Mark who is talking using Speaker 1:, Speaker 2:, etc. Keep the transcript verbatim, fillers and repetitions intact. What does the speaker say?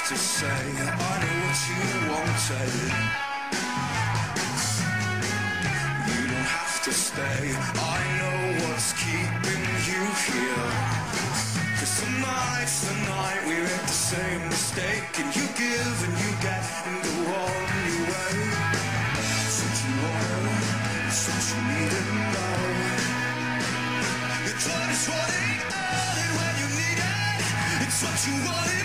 Speaker 1: to say I know what you wanted. You don't have to stay. I know what's keeping you here. Cause tonight's the night we make the same mistake, and you give and you get and go on your way. It's what you want, it's what you need to know. It's what it's wanting, and when you need it, it's what you want.